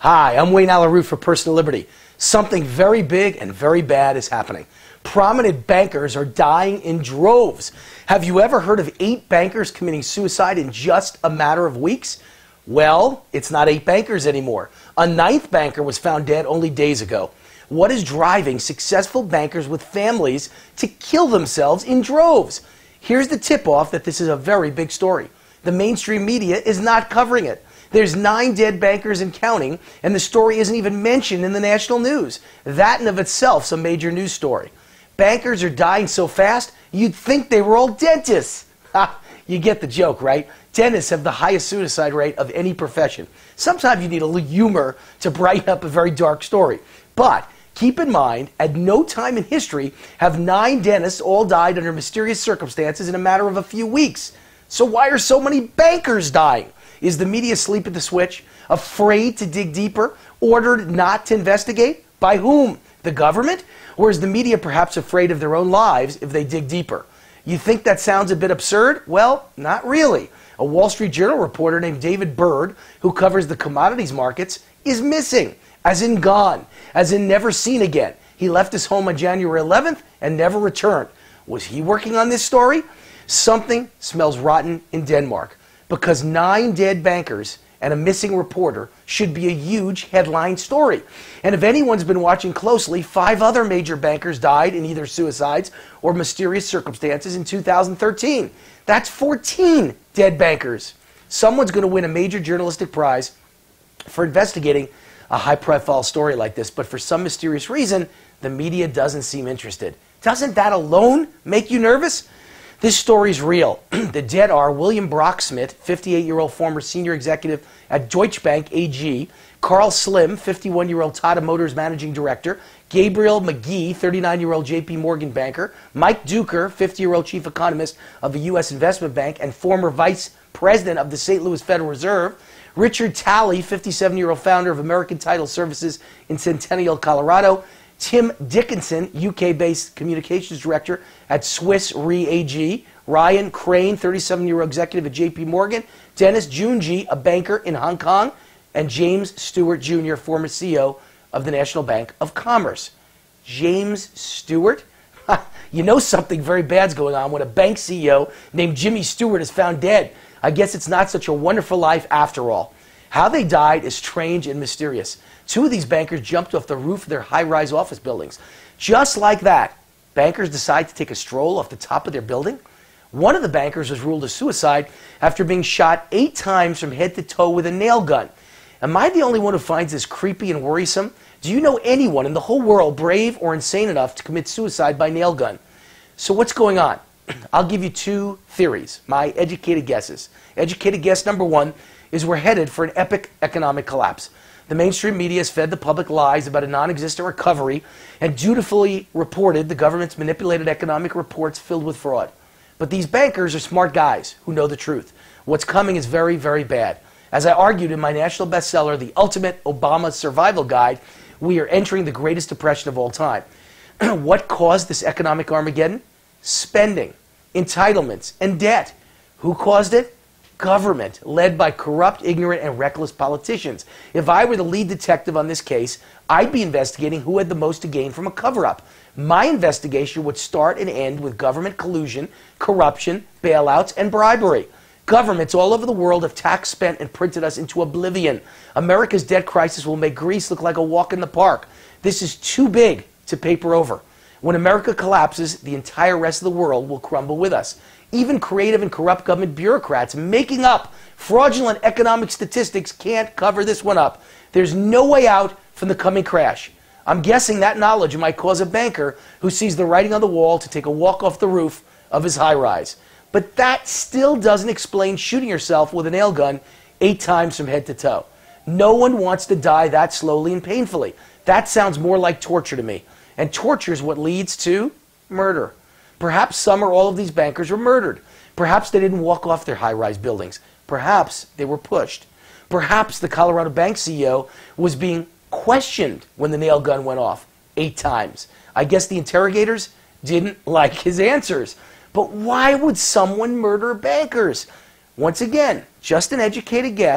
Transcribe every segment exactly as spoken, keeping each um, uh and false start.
Hi, I'm Wayne Allyn Root for Personal Liberty. Something very big and very bad is happening. Prominent bankers are dying in droves. Have you ever heard of eight bankers committing suicide in just a matter of weeks? Well, it's not eight bankers anymore. A ninth banker was found dead only days ago. What is driving successful bankers with families to kill themselves in droves? Here's the tip-off that this is a very big story. The mainstream media is not covering it. There's nine dead bankers and counting, and the story isn't even mentioned in the national news. That in of itself is a major news story. Bankers are dying so fast, you'd think they were all dentists. Ha! You get the joke, right? Dentists have the highest suicide rate of any profession. Sometimes you need a little humor to brighten up a very dark story. But keep in mind, at no time in history have nine dentists all died under mysterious circumstances in a matter of a few weeks. So why are so many bankers dying? Is the media asleep at the switch? Afraid to dig deeper? Ordered not to investigate? By whom? The government? Or is the media perhaps afraid of their own lives if they dig deeper? You think that sounds a bit absurd? Well, not really. A Wall Street Journal reporter named David Bird, who covers the commodities markets, is missing, as in gone, as in never seen again. He left his home on January eleventh and never returned. Was he working on this story? Something smells rotten in Denmark, because nine dead bankers and a missing reporter should be a huge headline story. And if anyone's been watching closely, five other major bankers died in either suicides or mysterious circumstances in two thousand thirteen. That's fourteen dead bankers. Someone's going to win a major journalistic prize for investigating a high-profile story like this, but for some mysterious reason, the media doesn't seem interested. Doesn't that alone make you nervous? This story's real. The dead are William Brocksmith, fifty-eight-year-old former senior executive at Deutsche Bank A G, Carl Slim, fifty-one-year-old Tata Motors managing director, Gabriel McGee, thirty-nine-year-old J P Morgan banker, Mike Duker, fifty-year-old chief economist of a U S investment bank and former vice president of the Saint Louis Federal Reserve, Richard Talley, fifty-seven-year-old founder of American Title Services in Centennial, Colorado, Tim Dickinson, U K-based communications director at Swiss Re A G, Ryan Crane, thirty-seven-year-old executive at J P Morgan, Dennis Junji, a banker in Hong Kong, and James Stewart Junior, former C E O of the National Bank of Commerce. James Stewart? You know something very bad's going on when a bank C E O named Jimmy Stewart is found dead. I guess it's not such a wonderful life after all. How they died is strange and mysterious. Two of these bankers jumped off the roof of their high-rise office buildings. Just like that, bankers decide to take a stroll off the top of their building. One of the bankers was ruled a suicide after being shot eight times from head to toe with a nail gun. Am I the only one who finds this creepy and worrisome? Do you know anyone in the whole world brave or insane enough to commit suicide by nail gun? So what's going on? I'll give you two theories, my educated guesses. Educated guess number one is we're headed for an epic economic collapse. The mainstream media has fed the public lies about a non-existent recovery and dutifully reported the government's manipulated economic reports filled with fraud. But these bankers are smart guys who know the truth. What's coming is very, very bad. As I argued in my national bestseller, The Ultimate Obama Survival Guide, we are entering the greatest depression of all time. What caused this economic Armageddon? Spending, entitlements, and debt. Who caused it? Government, led by corrupt, ignorant, and reckless politicians. If I were the lead detective on this case, I'd be investigating who had the most to gain from a cover-up. My investigation would start and end with government collusion, corruption, bailouts, and bribery. Governments all over the world have taxed, spent, and printed us into oblivion. America's debt crisis will make Greece look like a walk in the park. This is too big to paper over. When America collapses, the entire rest of the world will crumble with us. Even creative and corrupt government bureaucrats making up fraudulent economic statistics can't cover this one up. There's no way out from the coming crash. I'm guessing that knowledge might cause a banker who sees the writing on the wall to take a walk off the roof of his high-rise. But that still doesn't explain shooting yourself with a nail gun eight times from head to toe. No one wants to die that slowly and painfully. That sounds more like torture to me. And torture is what leads to murder. Perhaps some or all of these bankers were murdered. Perhaps they didn't walk off their high-rise buildings. Perhaps they were pushed. Perhaps the Colorado Bank C E O was being questioned when the nail gun went off eight times. I guess the interrogators didn't like his answers. But why would someone murder bankers? Once again, just an educated guess,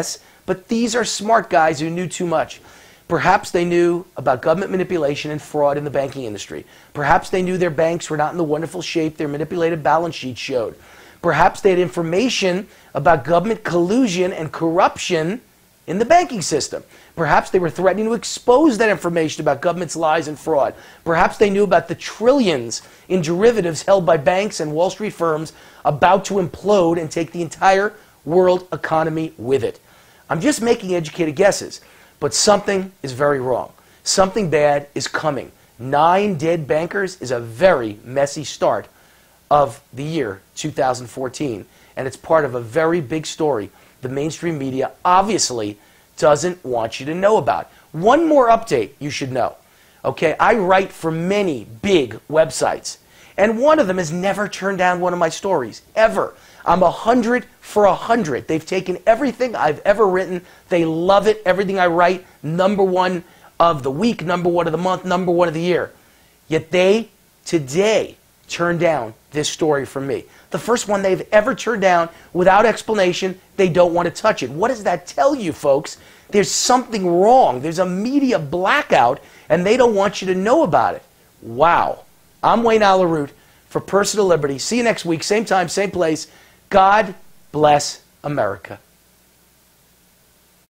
But these are smart guys who knew too much. Perhaps they knew about government manipulation and fraud in the banking industry. Perhaps they knew their banks were not in the wonderful shape their manipulated balance sheets showed. Perhaps they had information about government collusion and corruption in the banking system. Perhaps they were threatening to expose that information about government's lies and fraud. Perhaps they knew about the trillions in derivatives held by banks and Wall Street firms about to implode and take the entire world economy with it. I'm just making educated guesses, but something is very wrong. Something bad is coming. Nine dead bankers is a very messy start of the year two thousand fourteen, and it's part of a very big story the mainstream media obviously doesn't want you to know about. One more update you should know. Okay, I write for many big websites, and one of them has never turned down one of my stories, ever. I'm a hundred for a hundred. They've taken everything I've ever written. They love it. Everything I write, number one of the week, number one of the month, number one of the year. Yet they, today, turned down this story from me. The first one they've ever turned down without explanation. They don't want to touch it. What does that tell you, folks? There's something wrong. There's a media blackout, and they don't want you to know about it. Wow. I'm Wayne Allyn Root for Personal Liberty. See you next week, same time, same place. God bless America.